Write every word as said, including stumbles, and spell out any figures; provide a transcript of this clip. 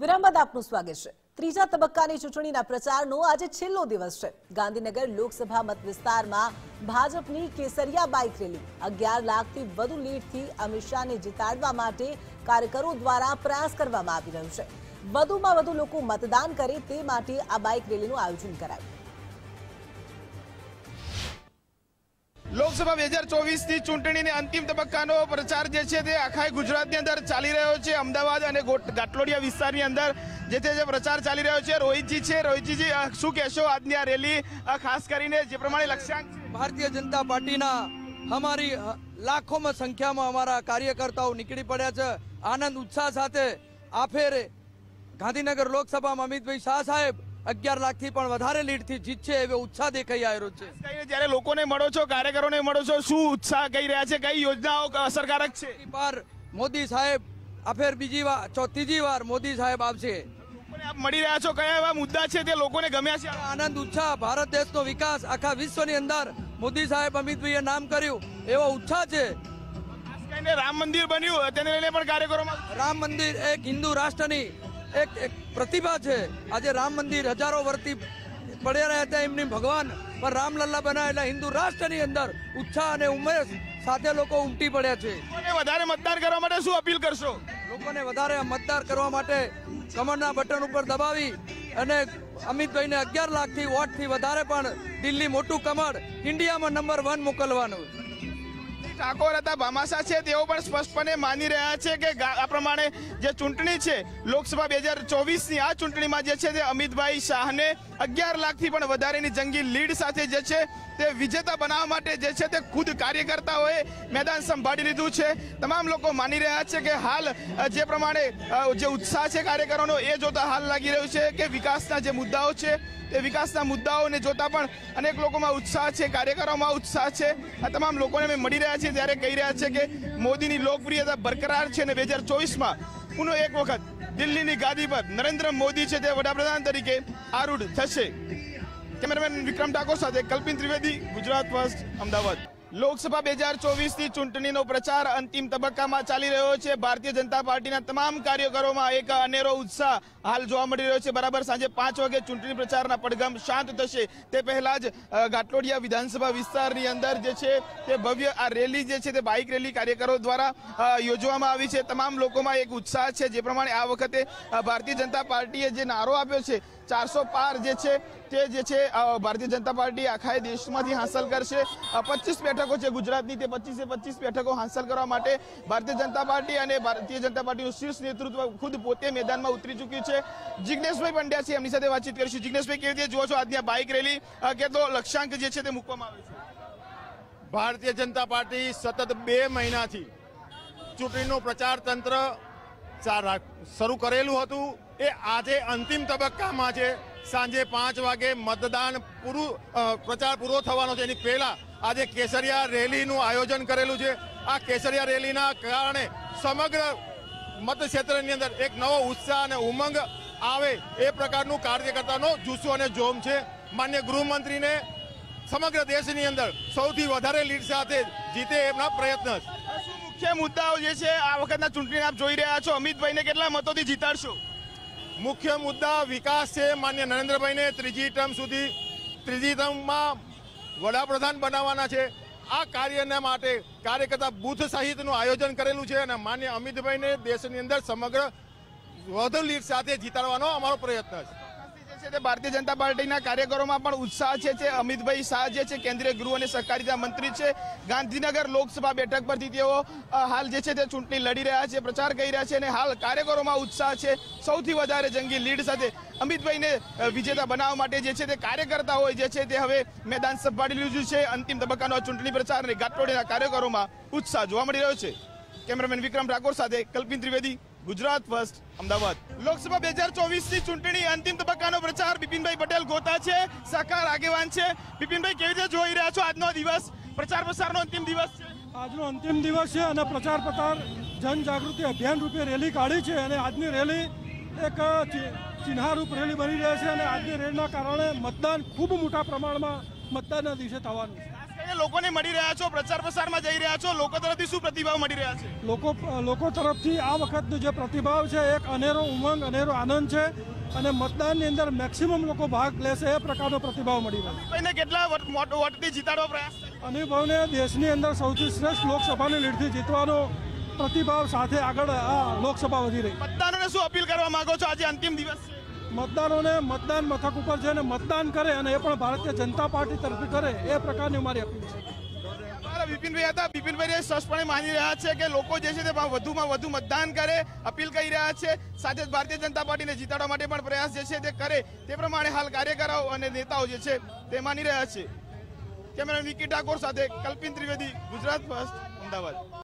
વિરામ બાદ આપનું સ્વાગત છે। ત્રીજા તબક્કાની ચૂંટણીના પ્રચારનો આજે છેલ્લો દિવસ છે। ગાંધીનગર લોકસભા મત વિસ્તારમાં ભાજપની કેસરિયા બાઇક રેલી અગિયાર લાખથી વધુ લીડથી અમિત શાહને જીતાડવા માટે કાર્યકરો દ્વારા પ્રયાસ કરવામાં આવી રહ્યો છે। વધુમાં વધુ લોકો મતદાન કરે તે માટે આ બાઇક રેલીનું આયોજન કરાયું। લોકસભા બે હજાર ચોવીસ ની ચૂંટણીની અંતિમ તબક્કાનો પ્રચાર જે છે તે આખા ગુજરાતની અંદર ચાલી રહ્યો છે। અમદાવાદ અને ગાટલોડિયા વિસ્તારની અંદર જે તે પ્રચાર ચાલી રહ્યો છે। રોહિતજી છે, રોહિતજી શું કહેશો આજની આ રેલી ખાસ કરીને જે પ્રમાણે લક્ષ્યાંક ભારતીય જનતા પાર્ટીના અમારી લાખોમાં સંખ્યામાં અમારા કાર્યકર્તાઓ નીકળી પડ્યા છે। આનંદ ઉત્સાહ સાથે આ ફેરે ગાંધીનગર લોકસભામાં અમિતભાઈ શાહ સાહેબ અગિયાર લાખથી પણ વધારે લીડથી જીતશે એવો ઉત્સાહ દેખાઈ આવ્યો છે। જ્યારે લોકોને મળો છો, કાર્યકરોને મળો છો, શું ઉત્સાહ કહી રહ્યા છે? કઈ યોજનાઓ અસરકારક છે? બાર મોદી સાહેબ આ ફેર બીજી વાર ત્રીજી વાર મોદી સાહેબ આવશે। આપ મળી રહ્યા છો, કયા એવા મુદ્દા છે તે લોકોને ગમ્યા છે? આનંદ ઉત્સાહ, ભારત દેશનો વિકાસ આખા વિશ્વની અંદર મોદી સાહેબ અમિતભાઈએ નામ કર્યું એવો ઉત્સાહ છે। ખાસ કરીને રામ મંદિર બન્યું તેને લઈને પણ કાર્યક્રમમાં રામ મંદિર એક હિન્દુ રાષ્ટ્રની એક એક પ્રતિભા છે। આજે રામ મંદિર હજારો વર્ષથી પડ્યા રહ્યા હતા એમની ભગવાન પર રામલલ્લા બનાવેલા હિન્દુ રાષ્ટ્રની અંદર ઉત્સાહ અને ઉમેશ સાથે લોકો ઉમટી પડ્યા છે। વધારે મતદાન કરવા માટે શું અપીલ કરશો? લોકોને વધારે મતદાર કરવા માટે કમળના બટન ઉપર દબાવી અને અમિતભાઈને અગિયાર લાખથી વોટથી વધારે પણ દિલ્હી મોટું કમળ ઇન્ડિયામાં નંબર વન મોકલવાનું। ઠાકોર હતા ભામાસા છે, તેઓ પણ સ્પષ્ટપણે માની રહ્યા છે કે આ પ્રમાણે જે ચૂંટણી છે લોકસભા બે હજાર ચોવીસ ની આ ચૂંટણીમાં જે છે તે અમિતભાઈ શાહને અગિયાર લાખથી પણ વધારેની જંગી લીડ સાથે જે છે તે વિજેતા બનાવવા માટે જે છે તે ખુદ કાર્યકર્તાઓએ મેદાન સંભાળી લીધું છે। તમામ લોકો માની રહ્યા છે કે હાલ જે પ્રમાણે જે ઉત્સાહ છે કાર્યકરોનો એ જોતા હાલ લાગી રહ્યું છે કે વિકાસના જે મુદ્દાઓ છે તે વિકાસના મુદ્દાઓને જોતા પણ અનેક લોકોમાં ઉત્સાહ છે, કાર્યકરોમાં ઉત્સાહ છે। આ તમામ લોકોને અમે મળી રહ્યા છીએ ત્યારે કહી રહ્યા છે કે મોદીની લોકપ્રિયતા બરકરાર છે અને બે હજાર ચોવીસમાં પુનઃ એક વખત દિલ્હીની ગાદી પર નરેન્દ્ર મોદી છે તે વડાપ્રધાન તરીકે આરૂઢ થશે। કેમેરામેન વિક્રમ ઠાકોર સાથે કલ્પિન ત્રિવેદી, ગુજરાત ફર્સ્ટ, અમદાવાદ। લોકસભા બે હજાર ચોવીસ ની ચૂંટણીનો પ્રચાર અંતિમ તબક્કામાં ચાલી રહ્યો છે। ભારતીય જનતા પાર્ટીના તમામ કાર્યકરોમાં એક અનેરો ઉત્સાહ હાલ જોવા મળી રહ્યો છે। બરાબર સાંજે પાંચ વાગે ચૂંટણી પ્રચારના પડઘમ શાંત થશે તે પહેલા જ ગાટલોડિયા વિધાનસભા વિસ્તારની અંદર જે છે તે ભવ્ય આ રેલી જે છે તે બાઇક રેલી કાર્યકરો દ્વારા યોજવામાં આવી છે। તમામ લોકોમાં એક ઉત્સાહ છે। જે પ્રમાણે આ વખતે ભારતીય જનતા પાર્ટીએ જે નારો આપ્યો છે ચારસો પાર જે છે તે જે છે ભારતીય જનતા પાર્ટી આખા દેશમાંથી હાંસલ કરશે। પચીસ બેઠકો છે ગુજરાતની, તે પચીસે પચીસ બેઠકો હાંસલ કરવા માટે ભારતીય જનતા પાર્ટી અને ભારતીય જનતા પાર્ટીનું શીર્ષ નેતૃત્વ ખુદ પોતે મેદાનમાં ઉતરી ચૂક્યું છે। જિગ્નેશભાઈ પંડ્યા છે, એમની સાથે વાતચીત કરીશું। જિગ્નેશભાઈ, કેવી રીતે જુઓ છો આજની આ બાઇક રેલી? કેટલો લક્ષ્યાંક જે છે તે મૂકવામાં આવે છે? ભારતીય જનતા પાર્ટી સતત બે મહિનાથી ચૂંટણીનું પ્રચાર તંત્ર શરૂ કરેલું હતું એ આજે અંતિમ તબક્કામાં છે। સાંજે પાંચ વાગે મતદાન પૂરું પ્રચાર પૂરો થવાનો છે એની પહેલા આજે કેસરિયા રેલીનું આયોજન કરેલું છે। આ કેસરિયા રેલીના કારણે સમગ્ર મતક્ષેત્રની અંદર એક નવો ઉત્સાહ અને ઉમંગ આવે એ પ્રકારનું કાર્યકર્તાનો જુસ્સો અને જોમ છે। માન્ય ગૃહમંત્રીને સમગ્ર દેશની અંદર સૌથી વધારે લીડ સાથે જીતે એમના પ્રયત્ન છે। મુખ્ય મુદ્દાઓ જે છે આ વખતના ચૂંટણી આપ જોઈ રહ્યા છો, અમિતભાઈને કેટલા મતોથી જીતાડશો? મુખ્ય મુદ્દા વિકાસ છે। માન્ય નરેન્દ્રભાઈને ત્રીજી ટર્મ સુધી ત્રીજી ટર્મમાં વડાપ્રધાન બનાવવાના છે। આ કાર્યના માટે કાર્યકર્તા બૂથ સહિતનું આયોજન કરેલું છે અને માન્ય અમિતભાઈને દેશની અંદર સમગ્ર વધુ લીડ સાથે જીતાડવાનો અમારો પ્રયત્ન છે। ભારતીય જનતા પાર્ટીના કાર્યકરોમાં પણ ઉત્સાહ છે। અમિતભાઈ શાહ જે છે કેન્દ્રીય ગૃહ અને સહકારિતા મંત્રી છે, ગાંધીનગર લોકસભા બેઠક પરથી તેઓ હાલ જે છે તે ચૂંટણી લડી રહ્યા છે, પ્રચાર કરી રહ્યા છે અને હાલ કાર્યકરોમાં ઉત્સાહ છે। સૌથી વધારે જંગી લીડ સાથે અમિતભાઈને વિજેતા બનાવવા માટે જે છે તે કાર્યકર્તાઓ જે છે તે હવે મેદાન સંભાળી લીધું છે। અંતિમ તબક્કાનો ચૂંટણી પ્રચાર અને ગાટલોડિયાના કાર્યકરોમાં ઉત્સાહ જોવા મળી રહ્યો છે। કેમેરામેન વિક્રમ ઠાકોર સાથે કલ્પિન ત્રિવેદી, ગુજરાત ફર્સ્ટ, અમદાવાદ। લોકસભા બે હજાર ચોવીસ ની ચૂંટણી અંતિમ તબક્કાનો પ્રચાર બિપિનભાઈ પટેલ ગોતા છે, સહકાર આગેવાન છે। બિપિનભાઈ, કેવી રીતે જોઈ રહ્યા છો આજનો દિવસ? પ્રચાર પ્રસારનો અંતિમ દિવસ છે। આજનો અંતિમ દિવસ છે અને પ્રચાર પ્રચાર જનજાગૃતિ અભિયાન રૂપે રેલી કાઢી છે અને આજની રેલી એક ચિહ્નારૂપ રેલી બની રહે છે અને આજની રેલીના કારણે મતદાન ખૂબ મોટા પ્રમાણમાં મતદાનના દિવસે થવાનું છે। લોકોને મળી રહ્યા છો, પ્રચાર પ્રસારમાં જઈ રહ્યા છો, લોકો તરફથી શું પ્રતિભાવ મળી રહ્યા છે? લોકો લોકો તરફથી આ વખતનો જે પ્રતિભાવ છે એક અનેરો ઉમંગ, અનેરો આનંદ છે અને મતદાનની અંદર મેક્સિમમ લોકો ભાગ લેશે એ પ્રકારનો પ્રતિભાવ મળી રહ્યો છે. કેટલા વોટથી જીતાડવા પ્રયાસ? અનુભવને દેશની અંદર સૌથી શ્રેષ્ઠ લોકસભાની લીડથી જીતવાનો પ્રતિભાવ સાથે આગળ આ લોકસભા વધી રહી. મતદારોને શું અપીલ કરવા માંગો છો? આજે અંતિમ દિવસ છે. મતદારોને મતદાન મથક ઉપર જઈને મતદાન કરે અને એ પણ ભારતીય જનતા પાર્ટી તરફથી કરે એ પ્રકારની મારી અપીલ છે. બિપિનભાઈ હતા. બિપિનભાઈ સ્પષ્ટપણે માની રહ્યા છે કે લોકો જે છે તે વધુમાં વધુ મતદાન કરે, અપીલ કરી રહ્યા છે. સાથે જ ભારતીય જનતા પાર્ટીને જીતાડવા માટે પણ પ્રયાસ જે છે તે કરે, તે પ્રમાણે હાલ કાર્યકરો અને નેતાઓ જે છે તે માની રહ્યા છે. કેમેરા વિકી ઠાકોર સાથે કલ્પિન ત્રિવેદી, ગુજરાત ફર્સ્ટ, અમદાવાદ.